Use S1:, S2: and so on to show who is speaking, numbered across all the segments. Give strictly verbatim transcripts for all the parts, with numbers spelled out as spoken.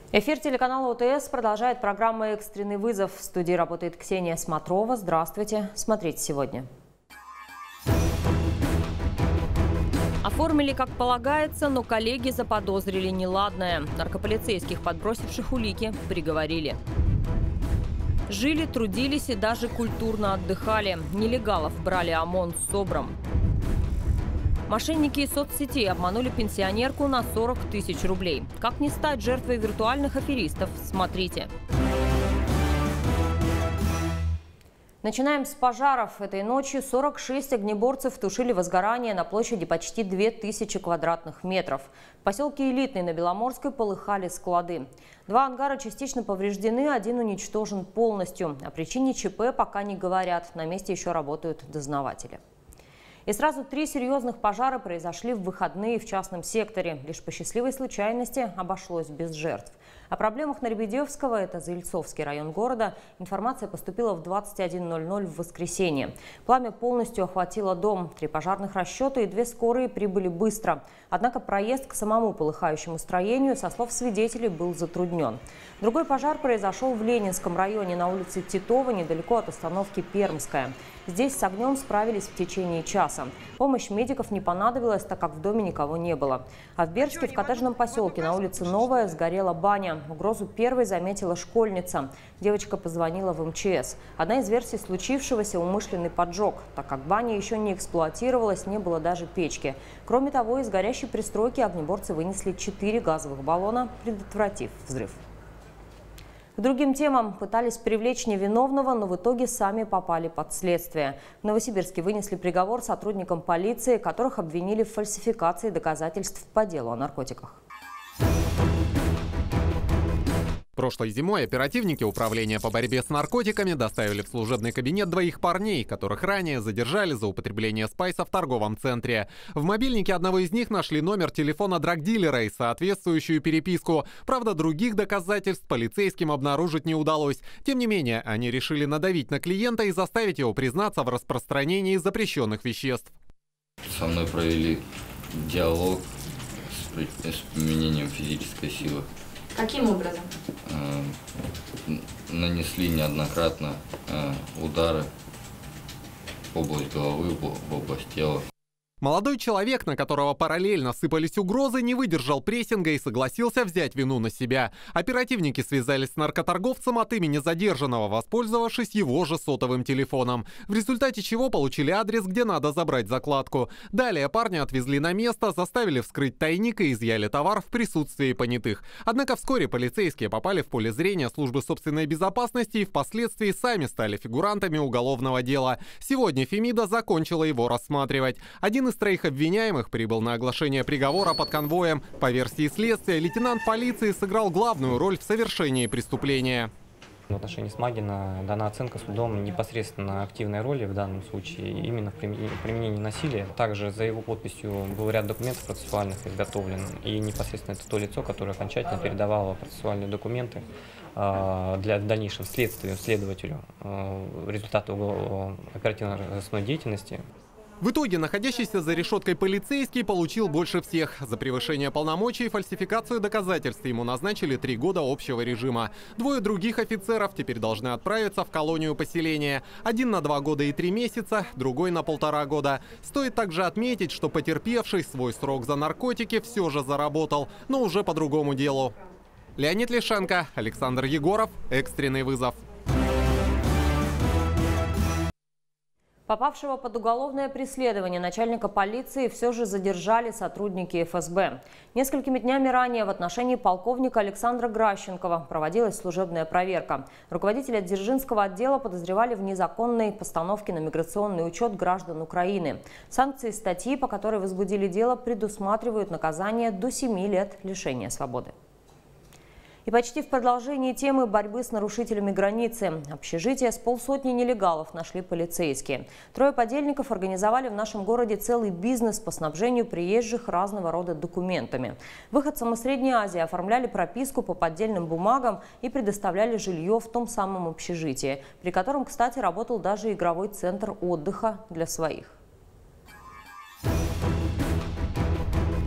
S1: Эфир телеканала ОТС продолжает программа «Экстренный вызов». В студии работает Ксения Смотрова. Здравствуйте. Смотрите сегодня. Оформили как полагается, но коллеги заподозрили неладное. Наркополицейских, подбросивших улики, приговорили. Жили, трудились и даже культурно отдыхали. Нелегалов брали ОМОН с СОБРом. Мошенники из соцсетей обманули пенсионерку на сорок тысяч рублей. Как не стать жертвой виртуальных аферистов? Смотрите. Начинаем с пожаров. Этой ночью сорок шесть огнеборцев тушили возгорание на площади почти две тысячи квадратных метров. В поселке Элитный на Беломорской полыхали склады. Два ангара частично повреждены, один уничтожен полностью. О причине ЧП пока не говорят. На месте еще работают дознаватели. И сразу три серьезных пожара произошли в выходные в частном секторе. Лишь по счастливой случайности обошлось без жертв. О проблемах на Лебедевского, это Заильцовский район города, информация поступила в двадцать один ноль ноль в воскресенье. Пламя полностью охватило дом. Три пожарных расчета и две скорые прибыли быстро. Однако проезд к самому полыхающему строению, со слов свидетелей, был затруднен. Другой пожар произошел в Ленинском районе на улице Титова, недалеко от остановки Пермская. Здесь с огнем справились в течение часа. Помощь медиков не понадобилась, так как в доме никого не было. А в Бердске в коттеджном поселке на улице Новая сгорела баня. Угрозу первой заметила школьница. Девочка позвонила в эм че эс. Одна из версий случившегося – умышленный поджог. Так как баня еще не эксплуатировалась, не было даже печки. Кроме того, из горящей пристройки огнеборцы вынесли четыре газовых баллона, предотвратив взрыв. К другим темам. Пытались привлечь невиновного, но в итоге сами попали под следствие. В Новосибирске вынесли приговор сотрудникам полиции, которых обвинили в фальсификации доказательств по делу о наркотиках.
S2: Прошлой зимой оперативники Управления по борьбе с наркотиками доставили в служебный кабинет двоих парней, которых ранее задержали за употребление спайса в торговом центре. В мобильнике одного из них нашли номер телефона драгдилера и соответствующую переписку. Правда, других доказательств полицейским обнаружить не удалось. Тем не менее, они решили надавить на клиента и заставить его признаться в распространении запрещенных веществ.
S3: Со мной провели диалог с применением физической силы.
S4: Каким образом?
S3: Нанесли неоднократно удары в область головы, в область тела.
S2: Молодой человек, на которого параллельно сыпались угрозы, не выдержал прессинга и согласился взять вину на себя. Оперативники связались с наркоторговцем от имени задержанного, воспользовавшись его же сотовым телефоном. В результате чего получили адрес, где надо забрать закладку. Далее парня отвезли на место, заставили вскрыть тайник и изъяли товар в присутствии понятых. Однако вскоре полицейские попали в поле зрения службы собственной безопасности и впоследствии сами стали фигурантами уголовного дела. Сегодня Фемида закончила его рассматривать. Один из троих обвиняемых прибыл на оглашение приговора под конвоем. По версии следствия, лейтенант полиции сыграл главную роль в совершении преступления.
S5: В отношении Смагина дана оценка судом непосредственно активной роли в данном случае, именно в применении насилия. Также за его подписью был ряд документов процессуальных изготовлен, и непосредственно это то лицо, которое окончательно передавало процессуальные документы для дальнейшего следствия следователю результаты оперативно-розыскной деятельности.
S2: В итоге находящийся за решеткой полицейский получил больше всех. За превышение полномочий и фальсификацию доказательств ему назначили три года общего режима. Двое других офицеров теперь должны отправиться в колонию поселения. Один на два года и три месяца, другой на полтора года. Стоит также отметить, что потерпевший свой срок за наркотики все же заработал, но уже по другому делу. Леонид Лишенко, Александр Егоров. Экстренный вызов.
S1: Попавшего под уголовное преследование начальника полиции все же задержали сотрудники эф эс бэ. Несколькими днями ранее в отношении полковника Александра Гращенкова проводилась служебная проверка. Руководителя Дзержинского отдела подозревали в незаконной постановке на миграционный учет граждан Украины. Санкции статьи, по которой возбудили дело, предусматривают наказание до семи лет лишения свободы. И почти в продолжении темы борьбы с нарушителями границы. Общежитие с полсотни нелегалов нашли полицейские. Трое подельников организовали в нашем городе целый бизнес по снабжению приезжих разного рода документами. Выходцам из Средней Азии оформляли прописку по поддельным бумагам и предоставляли жилье в том самом общежитии, при котором, кстати, работал даже игровой центр отдыха для своих.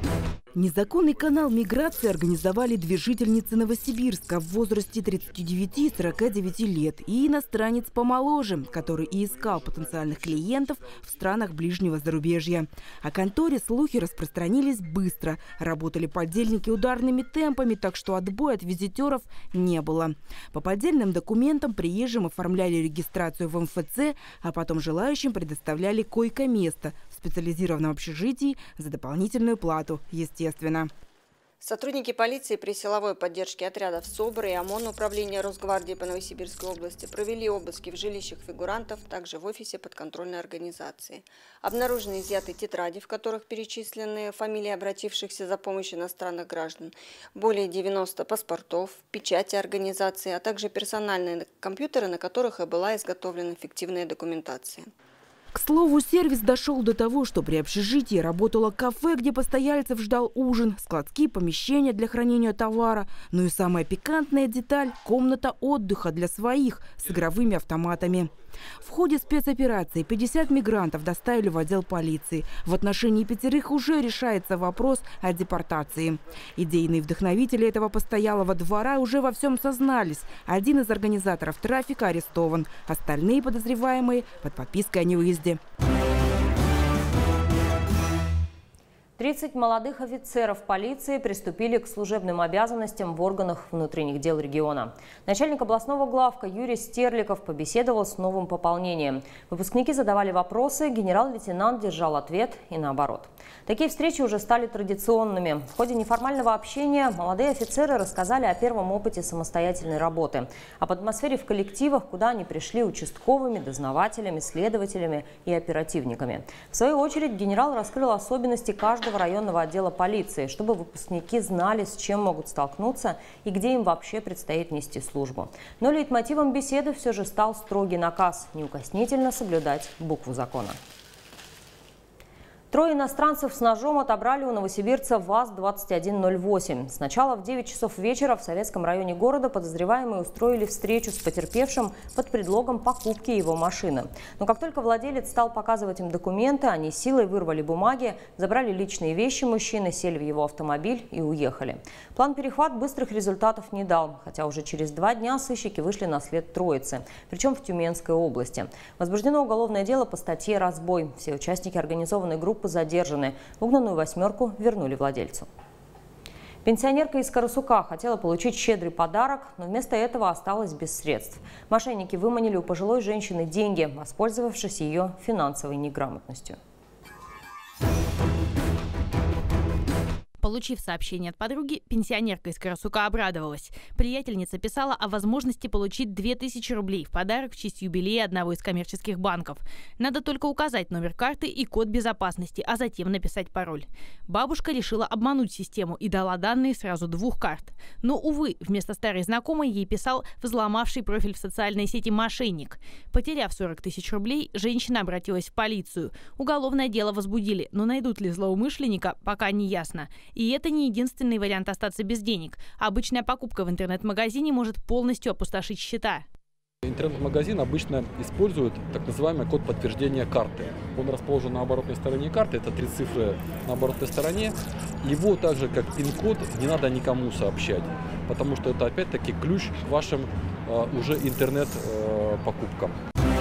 S4: Незаконный канал миграции организовали две жительницы Новосибирска в возрасте тридцати девяти и сорока девяти лет и иностранец помоложе, который и искал потенциальных клиентов в странах ближнего зарубежья. О конторе слухи распространились быстро. Работали подельники ударными темпами, так что отбоя от визитеров не было. По поддельным документам приезжим оформляли регистрацию в эм эф цэ, а потом желающим предоставляли койко-место в специализированном общежитии за дополнительную плату, естественно. Естественно.
S6: Сотрудники полиции при силовой поддержке отрядов СОБР и ОМОН Управления Росгвардии по Новосибирской области провели обыски в жилищах фигурантов, также в офисе подконтрольной организации. Обнаружены изъяты тетради, в которых перечислены фамилии обратившихся за помощью иностранных граждан, более девяноста паспортов, печати организации, а также персональные компьютеры, на которых и была изготовлена фиктивная документация.
S4: К слову, сервис дошел до того, что при общежитии работало кафе, где постояльцев ждал ужин, складские помещения для хранения товара. Ну и самая пикантная деталь – комната отдыха для своих с игровыми автоматами. В ходе спецоперации пятьдесят мигрантов доставили в отдел полиции. В отношении пятерых уже решается вопрос о депортации. Идейные вдохновители этого постоялого двора уже во всем сознались. Один из организаторов трафика арестован. Остальные подозреваемые под подпиской о невыезде.
S1: тридцать молодых офицеров полиции приступили к служебным обязанностям в органах внутренних дел региона. Начальник областного главка Юрий Стерликов побеседовал с новым пополнением. Выпускники задавали вопросы, генерал-лейтенант держал ответ и наоборот. Такие встречи уже стали традиционными. В ходе неформального общения молодые офицеры рассказали о первом опыте самостоятельной работы, об атмосфере в коллективах, куда они пришли участковыми, дознавателями, следователями и оперативниками. В свою очередь генерал раскрыл особенности каждого районного отдела полиции, чтобы выпускники знали, с чем могут столкнуться и где им вообще предстоит нести службу. Но лейтмотивом беседы все же стал строгий наказ – неукоснительно соблюдать букву закона. Трое иностранцев с ножом отобрали у новосибирца ВАЗ двадцать один ноль восемь. Сначала в девять часов вечера в советском районе города подозреваемые устроили встречу с потерпевшим под предлогом покупки его машины. Но как только владелец стал показывать им документы, они силой вырвали бумаги, забрали личные вещи мужчины, сели в его автомобиль и уехали. План-перехват быстрых результатов не дал, хотя уже через два дня сыщики вышли на след троицы, причем в Тюменской области. Возбуждено уголовное дело по статье «Разбой». Все участники организованной группы задержаны. Угнанную восьмерку вернули владельцу. Пенсионерка из Карасука хотела получить щедрый подарок, но вместо этого осталась без средств. Мошенники выманили у пожилой женщины деньги, воспользовавшись ее финансовой неграмотностью.
S7: Получив сообщение от подруги, пенсионерка из Карасука обрадовалась. Приятельница писала о возможности получить две тысячи рублей в подарок в честь юбилея одного из коммерческих банков. Надо только указать номер карты и код безопасности, а затем написать пароль. Бабушка решила обмануть систему и дала данные сразу двух карт. Но, увы, вместо старой знакомой ей писал взломавший профиль в социальной сети мошенник. Потеряв сорок тысяч рублей, женщина обратилась в полицию. Уголовное дело возбудили, но найдут ли злоумышленника, пока не ясно. И это не единственный вариант остаться без денег. Обычная покупка в интернет-магазине может полностью опустошить счета.
S8: Интернет-магазин обычно использует так называемый код подтверждения карты. Он расположен на оборотной стороне карты, это три цифры на оборотной стороне. Его также как пин-код не надо никому сообщать, потому что это опять-таки ключ к вашим э, уже интернет-покупкам.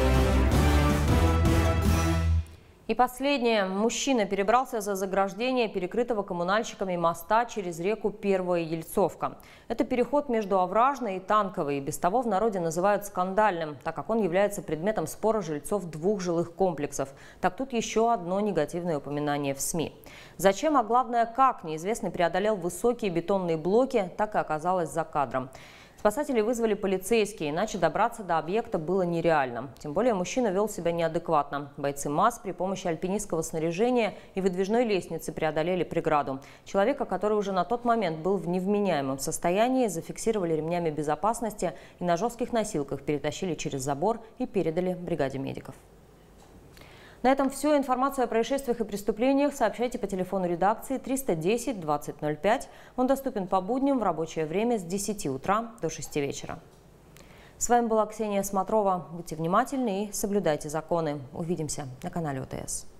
S1: И последнее. Мужчина перебрался за заграждение перекрытого коммунальщиками моста через реку Первая Ельцовка. Это переход между Овражной и Танковой. Без того в народе называют скандальным, так как он является предметом спора жильцов двух жилых комплексов. Так тут еще одно негативное упоминание в СМИ. Зачем, а главное как, неизвестный преодолел высокие бетонные блоки, так и оказалось за кадром. Спасатели вызвали полицейские, иначе добраться до объекта было нереально. Тем более мужчина вел себя неадекватно. Бойцы МАЗ при помощи альпинистского снаряжения и выдвижной лестницы преодолели преграду. Человека, который уже на тот момент был в невменяемом состоянии, зафиксировали ремнями безопасности и на жестких носилках перетащили через забор и передали бригаде медиков. На этом все. Информацию о происшествиях и преступлениях сообщайте по телефону редакции триста десять двадцать ноль пять. Он доступен по будням в рабочее время с десяти утра до шести вечера. С вами была Ксения Смотрова. Будьте внимательны и соблюдайте законы. Увидимся на канале О Тэ Эс.